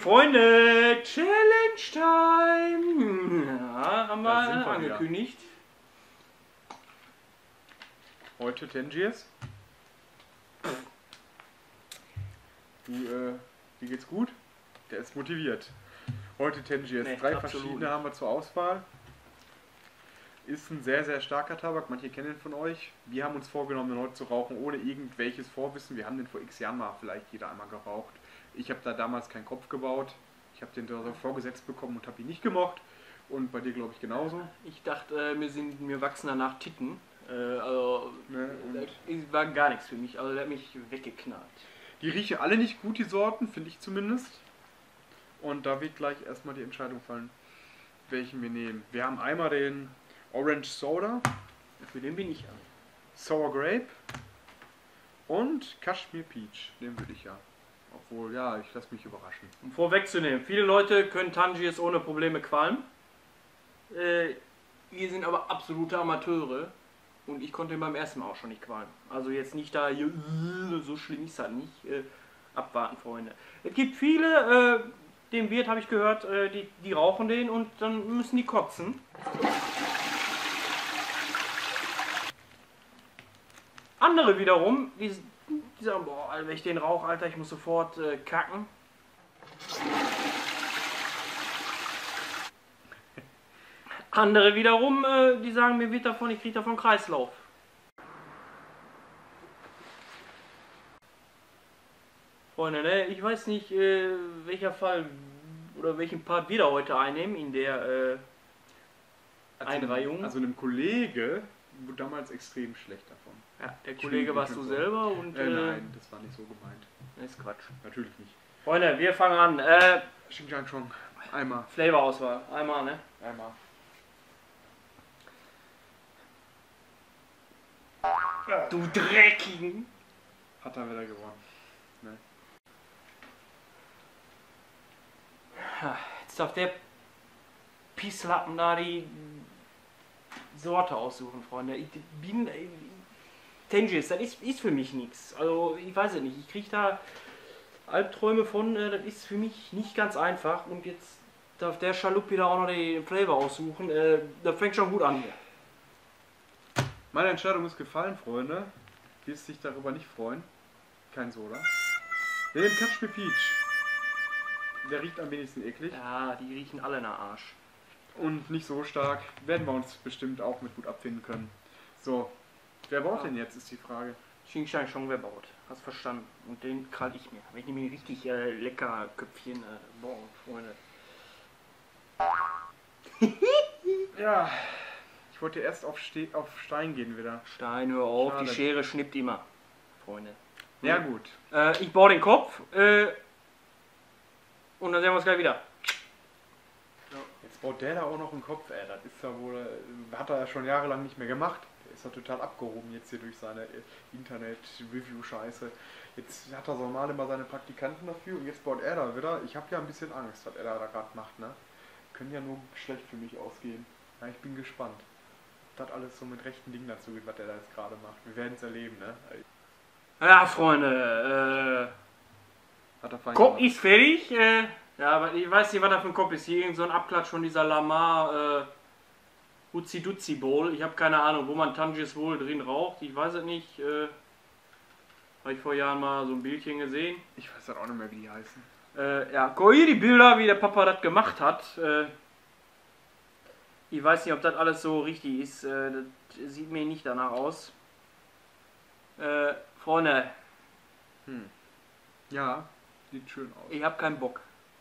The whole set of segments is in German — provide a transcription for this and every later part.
Freunde, Challenge Time! Ja, haben wir angekündigt. Heute Tangiers. Du, wie geht's gut? Der ist motiviert. Heute Tangiers. Nee, 3 verschiedene haben wir zur Auswahl. Ist ein sehr, sehr starker Tabak. Manche kennen ihn von euch. Wir haben uns vorgenommen, den heute zu rauchen, ohne irgendwelches Vorwissen. Wir haben den vor x Jahren mal vielleicht jeder einmal geraucht. Ich habe da damals keinen Kopf gebaut. Ich habe den da so vorgesetzt bekommen und habe ihn nicht gemocht. Und bei dir, glaube ich, genauso. Ich dachte, mir wachsen danach Titten. Also, Ne, das war gar nichts für mich. Also, der hat mich weggeknallt. die riechen alle nicht gut, die Sorten, finde ich zumindest. Und da wird gleich erstmal die Entscheidung fallen, welchen wir nehmen. Wir haben einmal den Orange Soda, Für den bin ich an. Sour Grape und Kashmir Peach. Den würde ich ja. Obwohl, ja, ich lasse mich überraschen. Um vorwegzunehmen, viele Leute können Tangiers ohne Probleme qualmen. Wir sind aber absolute Amateure. Und ich konnte ihn beim ersten Mal auch schon nicht qualmen. Also jetzt nicht da, so schlimm ist das nicht. Abwarten, Freunde. Es gibt viele, dem Wirt habe ich gehört, die rauchen den und dann müssen die kotzen. Andere wiederum, die sagen, boah, Alter, wenn ich den rauche, Alter, ich muss sofort kacken. Andere wiederum, die sagen, mir wird davon, ich kriege davon Kreislauf. Freunde, ne, ich weiß nicht, welcher Fall oder welchen Part wir da heute einnehmen in der Einreihung. Also einem Kollege wurde damals extrem schlecht davon. Ja, der Kollege warst du selber und... nein, das war nicht so gemeint. Das ist Quatsch. Natürlich nicht. Freunde, wir fangen an. Xinjiang schon. Einmal. Flavor-Auswahl. Einmal, ne? Einmal. Du Dreckigen! Hat er wieder gewonnen. Ne? Jetzt darf der Pisslappen da die Sorte aussuchen, Freunde. Ich bin... Tangiers, das ist für mich nichts. Also, ich weiß es nicht. Ich kriege da Albträume von, das ist für mich nicht ganz einfach. Und jetzt darf der Schalup wieder auch noch den Flavor aussuchen. Das fängt schon gut an hier. Meine Entscheidung ist gefallen, Freunde. Wirst dich darüber nicht freuen. Kein Soda. Wir nehmen Kashmir Peach. Der riecht am wenigsten eklig. Ja, die riechen alle nach Arsch. Und nicht so stark. Werden wir uns bestimmt auch mit gut abfinden können. So. Wer baut denn jetzt, ist die Frage. Xinjiang schon wer baut. Hast verstanden. Und den krall ich mir. Ich nehme mir richtig lecker Köpfchen. Boah, Freunde. Ja. Ich wollte erst auf Stein gehen wieder. Stein, hör auf. Schade. Die Schere schnippt immer. Freunde. Ja gut. Ich baue den Kopf. Und dann sehen wir uns gleich wieder. Jetzt baut der da auch noch einen Kopf, ey. Das ist ja wohl, hat er ja schon jahrelang nicht mehr gemacht. Der ist ja total abgehoben jetzt hier durch seine Internet-Review-Scheiße. Jetzt hat er so mal immer seine Praktikanten dafür und jetzt baut er da wieder. Ich habe ja ein bisschen Angst, was er da gerade macht, ne? Können ja nur schlecht für mich ausgehen. Ja, ich bin gespannt. Das alles so mit rechten Dingen dazu geht, was er da jetzt gerade macht. Wir werden es erleben, ne? Ja, Freunde. Hat er fein Kopf gemacht. ist fertig. Ja, aber ich weiß nicht, was da für ein Kopf ist. Hier irgend so ein Abklatsch von dieser Lamar Hutzi Dutzi Bowl. Ich habe keine Ahnung, wo man Tangiers wohl drin raucht. Ich weiß es nicht. Habe ich vor Jahren mal so ein Bildchen gesehen. Ich weiß halt auch nicht mehr, wie die heißen. Ja, guck hier die Bilder, wie der Papa das gemacht hat. Ich weiß nicht, ob das alles so richtig ist. Das sieht mir nicht danach aus. Freunde, Ja, sieht schön aus. ich habe keinen Bock.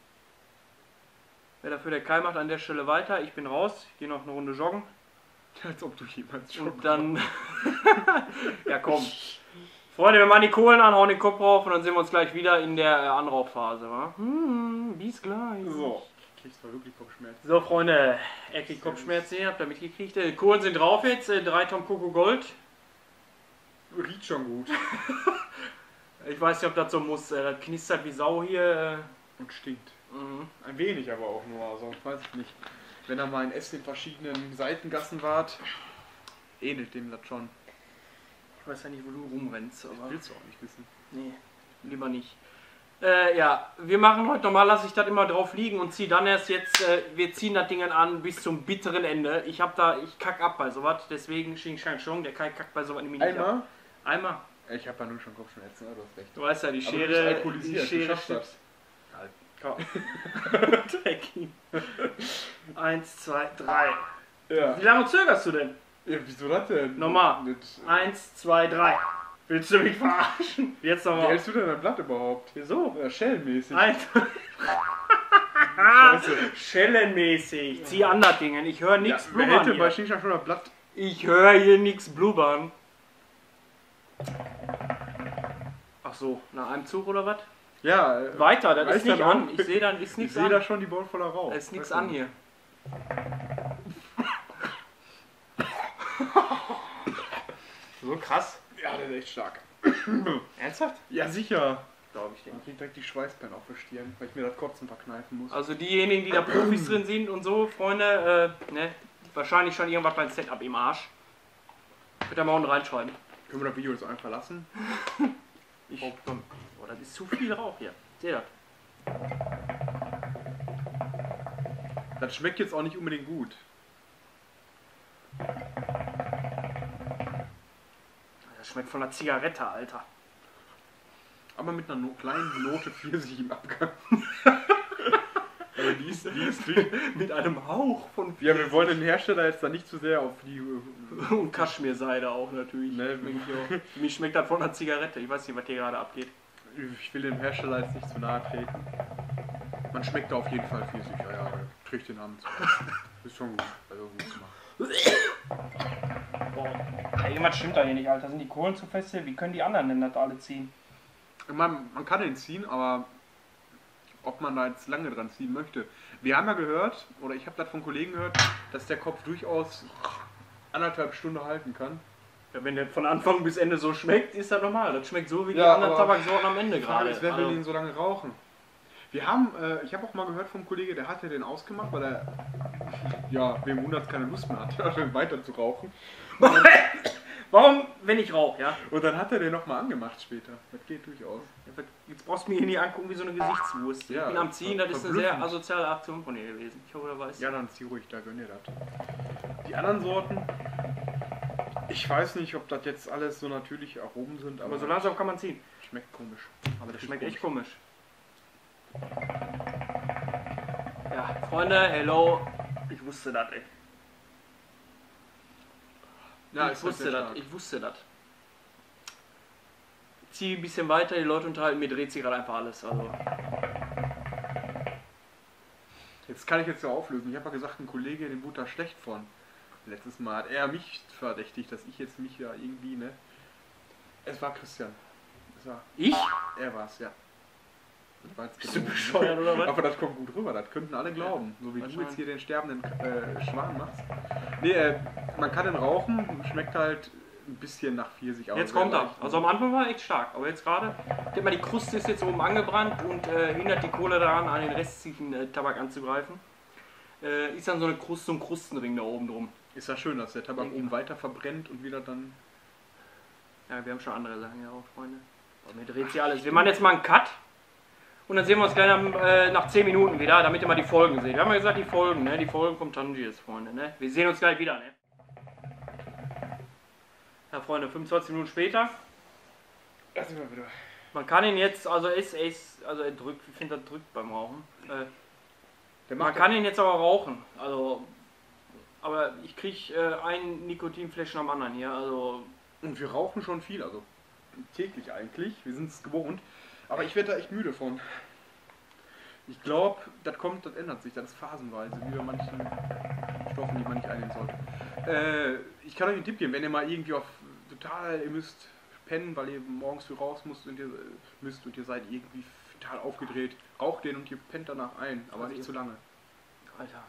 Wer dafür der Kai macht, an der Stelle weiter. Ich bin raus. Ich gehe noch eine Runde joggen. Als ob du jemals schon. Und dann... ja, komm. Freunde, wir machen die Kohlen an, hauen den Kopf rauf und dann sehen wir uns gleich wieder in der Anrauchphase. Wa? Bis gleich. So. Kriegst du wirklich Kopfschmerzen. So, Freunde. Er kriegt Kopfschmerzen. Habt ihr mitgekriegt? Kohlen sind drauf jetzt. 3 Tonnen Coco Gold. Riecht schon gut. Ich weiß nicht, ob das so muss. Das knistert wie Sau hier. Und stinkt. Ein wenig aber auch nur, also weiß ich nicht. Wenn er mal in Essen in verschiedenen Seitengassen wart, ähnelt dem das schon. Ich weiß ja nicht, wo du rumrennst, aber... Willst du auch nicht wissen. Nee, lieber nicht. Ja, wir machen heute normal, lasse ich das immer drauf liegen und ziehe dann erst jetzt, wir ziehen das Ding an bis zum bitteren Ende. Ich kack ab bei sowas, deswegen Xing Shang Chong, der Kai kackt bei sowas nämlich nicht ab. Einmal? Ich habe ja nur schon Kopfschmerzen, du hast recht. Du weißt ja, die Aber Schere, du bist alkoholisiert, die Schere du schaffst das. Drecki. 1, 2, 3. Ja. Wie lange zögerst du denn? Ja, wieso das denn? Nochmal. 1, 2, 3. Willst du mich verarschen? Jetzt Wie nochmal. hältst du denn dein Blatt überhaupt? Wieso? Ja, schellenmäßig. Schellenmäßig. Zieh an das Ding. Ich höre nichts Wer blubbern hätte bei hier. Xing schon das Blatt? Ich höre hier nichts blubbern. Ach so, nach einem Zug oder was? Ja. Weiter, das ist reicht nicht dann an. auch? Ich sehe dann, ist Ich nichts sehe an. da schon die Bowl voller Rauch. Da ist nichts an hier. So krass. Ja, der ist echt stark. Ernsthaft? Ja, sicher. Glaube ich dir. Ich krieg direkt die Schweißperlen auf der Stirn, weil ich mir das Kotzen verkneifen muss. Also diejenigen, die da Profis drin sind und so, Freunde, ne, wahrscheinlich schon irgendwas beim Setup im Arsch. Könnt ihr mal unten reinschreiben. Können wir das Video jetzt einfach lassen? Komm. Oh, das ist zu viel Rauch hier. Seht ihr das? Das schmeckt jetzt auch nicht unbedingt gut. Das schmeckt von einer Zigarette, Alter. Aber mit einer kleinen Note Pfirsich im Abgang. Aber die ist Mit einem Hauch von Ja, wir wollen den Hersteller jetzt da nicht zu sehr auf die... und Kaschmirseide auch natürlich. Ne, Für mich schmeckt das von einer Zigarette. Ich weiß nicht, was hier gerade abgeht. Ich will dem Hersteller jetzt nicht zu nahe treten. Man schmeckt da auf jeden Fall Pfirsich. Ja, trägt den Namen zu. Ist schon gut. Also gut gemacht. Boah, irgendwas stimmt da hier nicht, Alter. Sind die Kohlen zu feste? Wie können die anderen denn das alle ziehen? Man kann den ziehen, aber ob man da jetzt lange dran ziehen möchte. Wir haben ja gehört, oder ich habe das von Kollegen gehört, dass der Kopf durchaus 1,5 Stunden halten kann. Ja, wenn der von Anfang bis Ende so schmeckt, ist das normal. Das schmeckt so wie die Ja, anderen aber Tabaksorten am Ende Die Frage gerade. ist, wer will Also, den so lange rauchen? Wir haben, ich habe auch mal gehört vom Kollegen, der hatte den ausgemacht, weil er, ja, wem wundert, keine Lust mehr hatte, weiter zu rauchen. warum, wenn ich rauche, ja? Und dann hat er den nochmal angemacht später. Das geht durchaus. Jetzt brauchst du mir hier nicht angucken wie so eine Gesichtswurst. Ja, ich bin am Ziehen, das ist eine sehr verblüffend. asoziale Aktion von dir gewesen. Ich hoffe, du weißt. Ja, dann zieh ruhig, da gönn dir das. Die anderen Sorten, ich weiß nicht, ob das jetzt alles so natürlich Aromen sind, Aber so langsam kann man ziehen. schmeckt komisch. Aber das schmeckt echt komisch. Ja, Freunde, hello. Ich wusste das, ey. Ja, ich wusste das, ich wusste das. Ich ziehe ein bisschen weiter, die Leute unterhalten, mir dreht sich gerade einfach alles. Also. Jetzt kann ich jetzt ja auflösen. Ich habe ja gesagt, ein Kollege, den wurde da schlecht von. Letztes Mal hat er mich verdächtigt, dass ich jetzt mich ja irgendwie, ne? Es war Christian. Es war, Ich? er war es, ja. Das war jetzt Bist du bescheuert oder was? Aber das kommt gut rüber, das könnten alle glauben. So wie du Wahrscheinlich. jetzt hier den sterbenden Schwan machst. Nee, man kann den rauchen, schmeckt halt ein bisschen nach Pfirsich. Jetzt kommt er. Also am Anfang war er echt stark, aber jetzt gerade, ich denke mal, die Kruste ist jetzt oben angebrannt und hindert die Kohle daran, an den restlichen Tabak anzugreifen. Ist dann so eine Kruste und Krustenring da oben drum. Ist ja schön, dass der Tabak oben weiter verbrennt und wieder dann... Ja, wir haben schon andere Sachen ja auch, Freunde. Aber mir dreht sich alles. Wir machen jetzt mal einen Cut. Und dann sehen wir uns gleich nach 10 Minuten wieder, damit ihr mal die Folgen seht. Wir haben ja gesagt, die Folgen, ne? Die Folgen vom Tangiers, Freunde, ne? Wir sehen uns gleich wieder, ne? Ja, Freunde, 25 Minuten später. Da sind wir wieder. Man kann ihn jetzt, also er drückt, ich finde, das drückt beim Rauchen. Man kann ihn jetzt aber rauchen, also, aber ich kriege ein Nikotinfläschchen am anderen hier, also. Und wir rauchen schon viel, also täglich eigentlich. Wir sind es gewohnt. Aber ich werde da echt müde von. Ich glaube, das ändert sich, das ist phasenweise, wie bei manchen Stoffen, die man nicht einnehmen sollte. Ich kann euch einen Tipp geben, wenn ihr mal irgendwie ihr müsst pennen, weil ihr morgens früh raus müsst und ihr seid irgendwie total aufgedreht, raucht den und ihr pennt danach ein, aber nicht zu lange. Alter.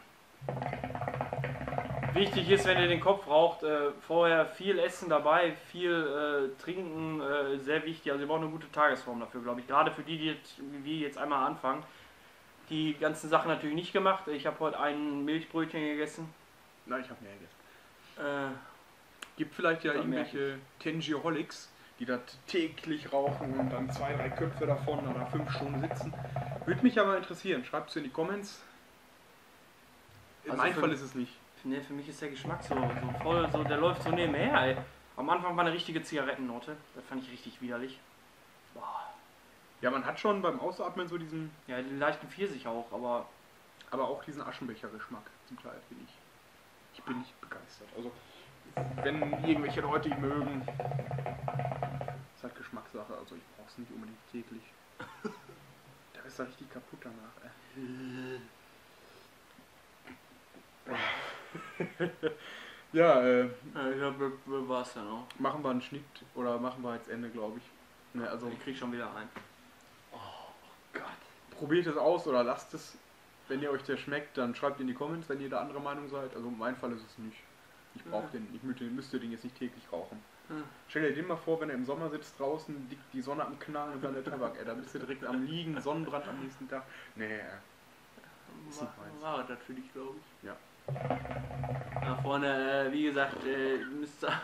Wichtig ist, wenn ihr den Kopf raucht, vorher viel Essen dabei, viel trinken, sehr wichtig. Also ihr braucht eine gute Tagesform dafür, glaube ich. Gerade für die wie jetzt einmal anfangen. Die ganzen Sachen natürlich nicht gemacht. Ich habe heute ein Milchbrötchen gegessen. Nein, ich habe mehr gegessen. Gibt vielleicht ja irgendwelche Tangiaholics, die das täglich rauchen und dann 2, 3 Köpfe davon und nach 5 Stunden sitzen. Würde mich aber interessieren. Schreibt es in die Comments. In Also meinem Fall ist es nicht. Ne, für mich ist der Geschmack so voll, so, der läuft so nebenher, ey. Am Anfang war eine richtige Zigarettennote. Das fand ich richtig widerlich. Boah. Ja, man hat schon beim Ausatmen so diesen, Ja, den leichten Pfirsich auch, aber aber auch diesen Aschenbecher-Geschmack zum Teil, finde ich. Ich bin nicht begeistert. Also, wenn irgendwelche Leute ihn mögen, ist halt Geschmackssache. Also, ich brauche es nicht unbedingt täglich. Da ist er richtig kaputt danach, ey. Ja, ich glaube, war es dann auch. machen wir einen Schnitt oder machen wir jetzt Ende, glaube ich. Ne, also, Ich krieg schon wieder ein. Oh Gott. probiert es aus oder lasst es. Wenn ihr euch der schmeckt, dann schreibt in die Comments, wenn ihr da anderer Meinung seid. Also in meinem Fall ist es nicht. Ich brauche den, ich müsste den jetzt nicht täglich rauchen. Stell dir den mal vor, wenn er im Sommer sitzt draußen, liegt die Sonne am Knallen und dann der Tabak, ey, da bist du direkt am Liegen, Sonnenbrand am nächsten Tag. Nee, ist nicht meins. War das für dich, glaube ich. Ja. Da vorne, wie gesagt, müsst ihr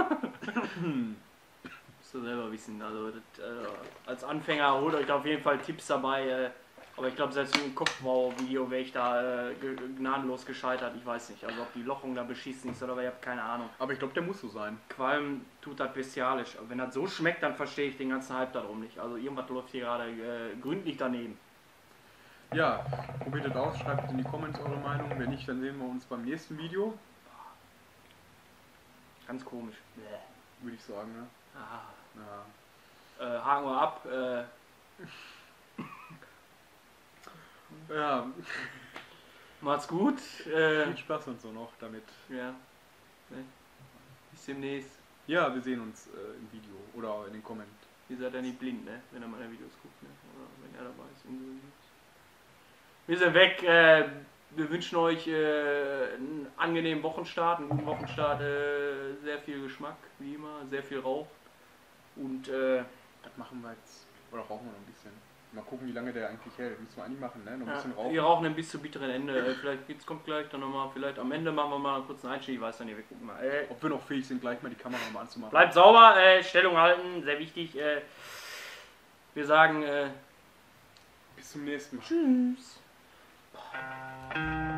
selber wissen. Also das, als Anfänger holt euch da auf jeden Fall Tipps dabei. Aber ich glaube, selbst im Kopfbau-Video wäre ich da gnadenlos gescheitert. Ich weiß nicht. Also ob die Lochung da beschissen ist oder aber ich habe keine Ahnung. Aber ich glaube, der muss so sein. Qualm tut das bestialisch. Aber wenn das so schmeckt, dann verstehe ich den ganzen Hype darum nicht. Also irgendwas läuft hier gerade gründlich daneben. Ja, probiert es aus, schreibt in die Comments eure Meinung. Wenn nicht, dann sehen wir uns beim nächsten Video. Ganz komisch. Würde ich sagen, ne? Ja. Haken wir ab. Ja. Macht's gut. Viel Spaß und so noch damit. Ja. Bis demnächst. Ja, wir sehen uns im Video oder in den Comments. Ihr seid ja nicht blind, ne? Wenn ihr meine Videos guckt, ne? Oder wenn er dabei ist. Wir sind weg. Wir wünschen euch einen angenehmen Wochenstart, einen guten Wochenstart, sehr viel Geschmack, wie immer, sehr viel Rauch. Und das machen wir jetzt. Oder rauchen wir noch ein bisschen. Mal gucken, wie lange der eigentlich hält. Müssen wir eigentlich machen, ne? Noch ein bisschen rauchen. Wir rauchen ein bis zum bitteren Ende. Vielleicht kommt gleich dann nochmal, vielleicht am Ende machen wir mal einen kurzen Einstieg. Ich weiß dann nicht, wir gucken mal. Ob wir noch fähig sind, gleich mal die Kamera mal anzumachen. Bleibt sauber, Stellung halten, sehr wichtig. Wir sagen bis zum nächsten Mal. Tschüss.